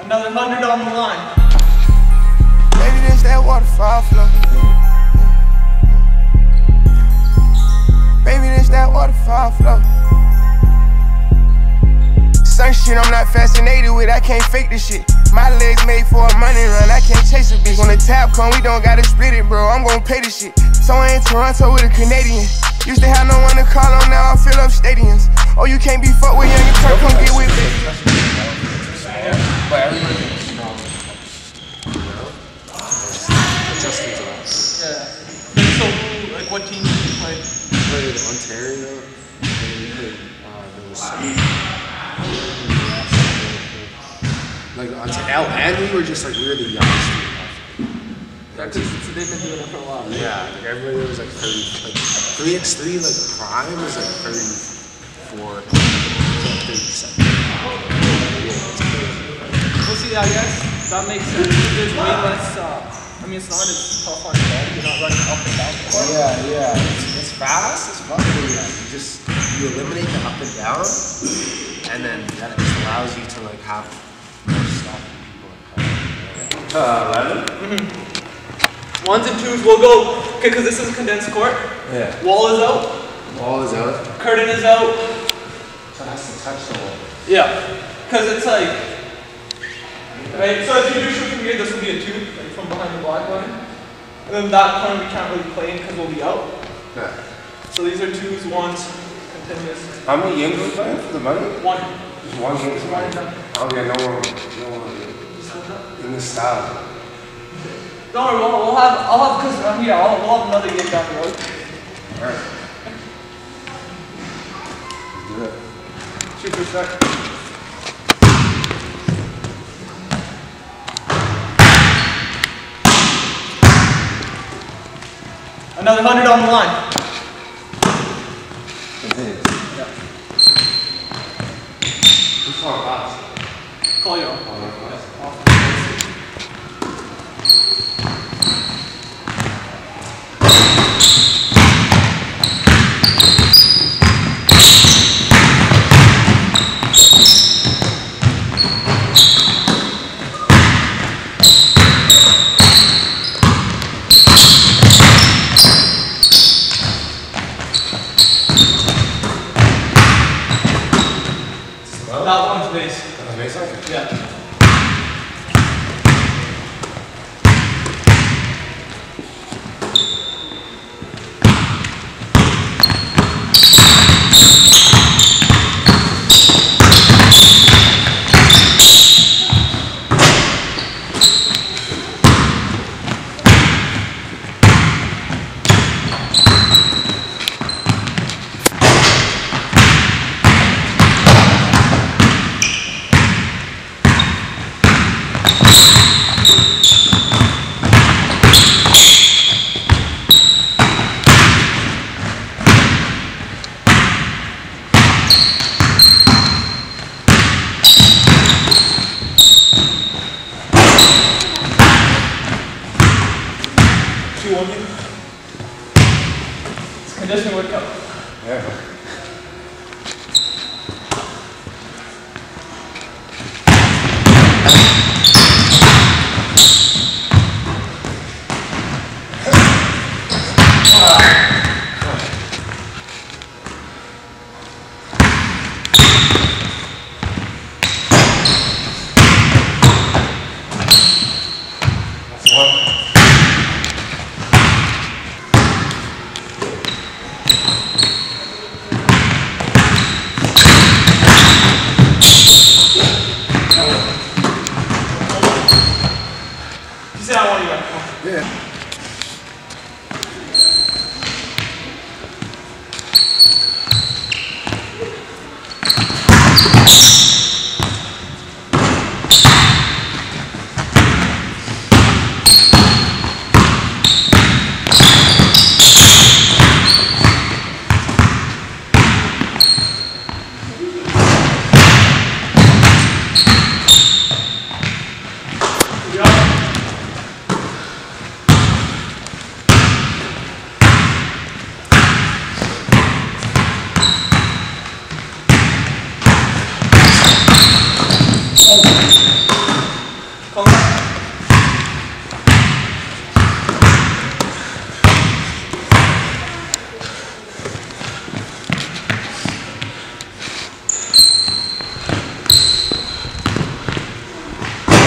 Another 100 on the line. Baby, this that waterfall flow. Baby, this that waterfall flow. Some shit I'm not fascinated with, I can't fake this shit. My legs made for a money run, I can't chase a bitch. When the tab come, we don't gotta split it, bro, I'm gon' pay this shit. So I in Toronto with a Canadian. Used to have no one to call on, now I fill up stadiums. Oh, you can't be fucked with young, you turn, come get with me. But everybody is strong. Adjusting to us. Yeah. So, like, what team did you play? We played Ontario, and we played Minnesota. Like, Ontario, and we were just like, we were the youngest team. So they've been doing it for a while. Yeah, like everybody was like 30, like 3x3, like prime was like 34, 37. We'll see, I guess that makes sense. There's way less, I mean, it's not as tough on ball. You're not running up and down. Yeah. It's fast, it's fun. You eliminate the up and down, and then that just allows you to like have more stuff people like 11? Ones and twos, we'll go, okay, because this is a condensed court. Yeah. Wall is out. Wall is out. Curtain is out. So it has to touch the wall. Yeah, because it's like, right, so if you do shoot from here, this will be a 2, like from behind the black line. And then that corner we can't really play in because we'll be out. Yeah. So these are 2s, 1s, continuous. How many games are we playing for the money? 1. Just one game for money? Oh yeah, no one in this style. Don't worry, we'll have, I'll have, because I'm here, we'll have another game down the road. Alright. Let's do it. Shoot for sec. Another 100 on the line. Yeah. Who's calling last? Call you. That one's base. That's base, okay. Yeah. It's conditioning workout. Yeah. That's one. You said I want you back. Yeah.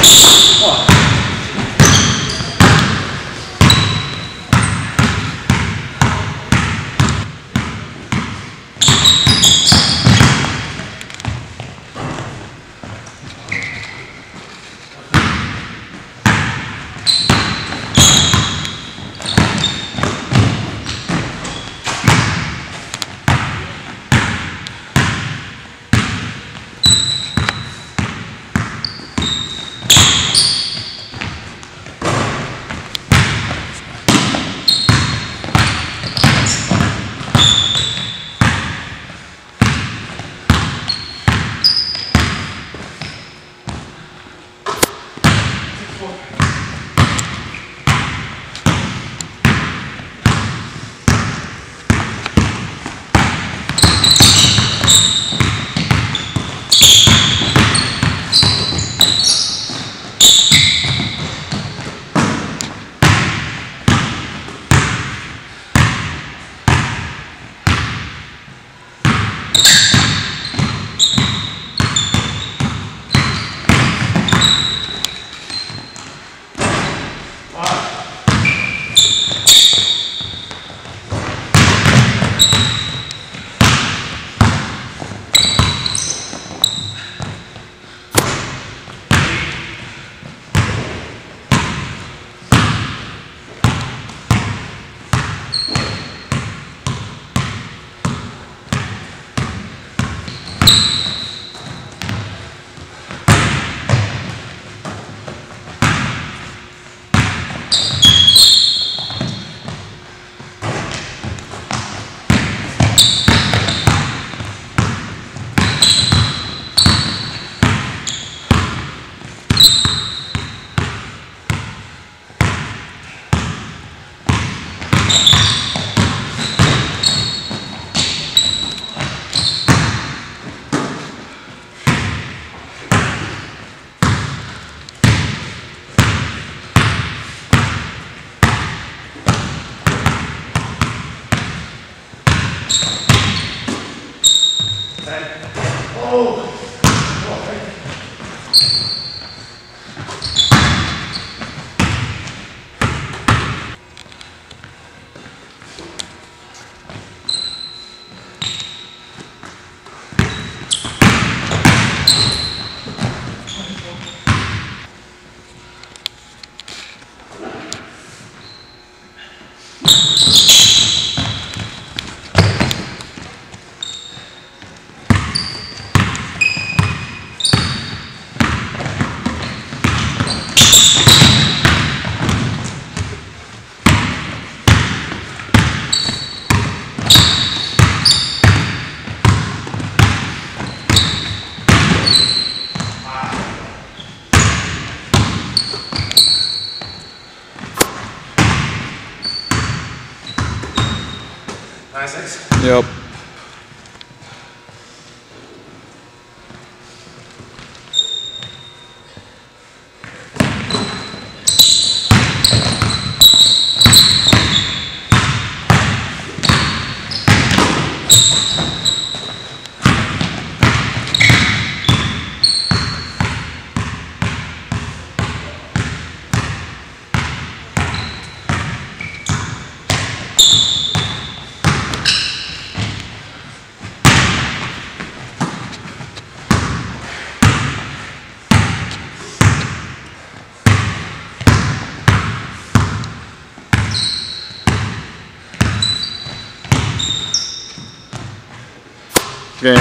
9-6? Yep. Game.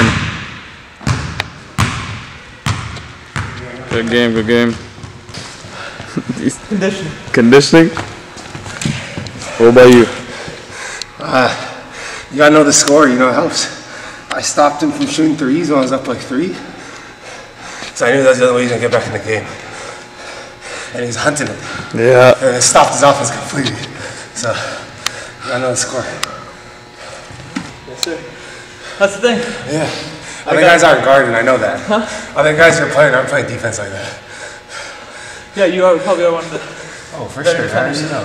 Good game, good game. Conditioning. Conditioning? What about you? You gotta know the score, you know, it helps. I stopped him from shooting threes when I was up like 3. So I knew that's the only way he's gonna get back in the game. And he's hunting it. Yeah. And it stopped his offense completely. So, you gotta know the score. Yes, sir. That's the thing. Yeah. Other guys aren't guarding, I know that. Huh? Other guys who are playing aren't playing defense like that. Yeah, you are probably one of the. Oh, for sure. I already know.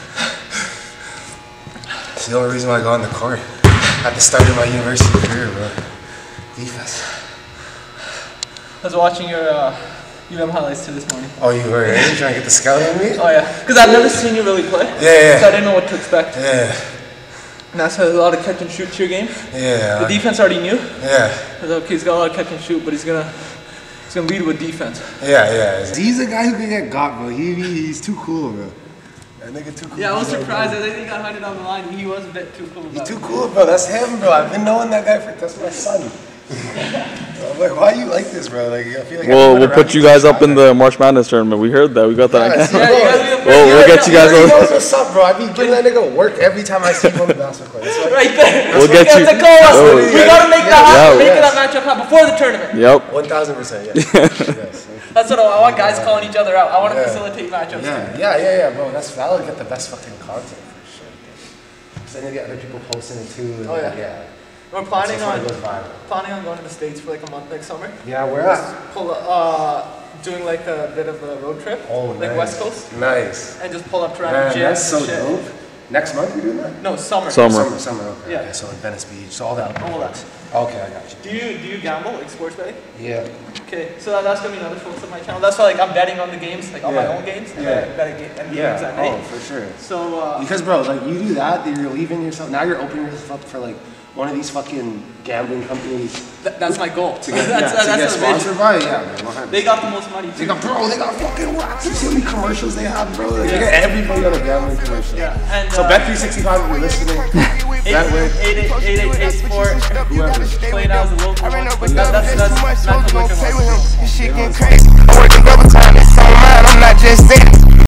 It's the only reason why I go on the court at the start of my university career, bro. Defense. I was watching your UM highlights too this morning. Oh, you were really trying to get the scout on me? Oh yeah, because I've never seen you really play. Yeah. So I didn't know what to expect. Yeah. And that's a lot of catch and shoot to your game. Yeah. The defense already knew. Yeah. Okay, he's got a lot of catch and shoot, but he's gonna lead with defense. Yeah. He's a guy who can get got, bro. He's too cool, bro. That nigga too cool. Yeah, I was surprised. I think he got hunted on the line. He was a bit too cool. He's too cool, bro. That's him, bro. I've been knowing that guy that's my son. I'm like, why you like this, bro? Like, I feel like we'll put you guys up in the March Madness tournament. We heard that. We got that. We'll get you guys. He knows what's up, bro. I be giving that nigga work every time I see him on the basketball court. Right there. We'll get you. We gotta make that happen. Make that matchup happen before the tournament. Yep. 1000%. Yes. That's what I want. Guys calling each other out. I want to facilitate matchups. Yeah, bro. That'll get the best fucking content for sure. So then you get other people posting it too. Yeah. We're planning on going to the States for like a month next summer. Yeah, where at? Doing like a bit of a road trip. Oh, like nice. West Coast. Nice. And just pull up to random gyms. That's so dope. Next month we doing that? No, summer. Summer. Okay. Yeah. So in Venice Beach. So all that. Okay, I got you. Do you gamble, like sports betting? Yeah. Okay, so that's gonna be another focus of my channel. That's why like I'm betting on the games, like on my own games. And I bet games at night. Oh, for sure. So because bro, like you do that, then you're leaving yourself. Now you're opening yourself up for like one of these fucking gambling companies. That's my goal. To get sponsored by, man. They got the most money too. They got fucking rocks. You see how many commercials they have, bro? Like, they got everybody on a gambling commercial. Yeah. And, so Bet365, if you're listening, that way. 8884. Whoever. Playing out as a local. That's This shit getting crazy. I'm working double time. It's on mine. I'm not just saying.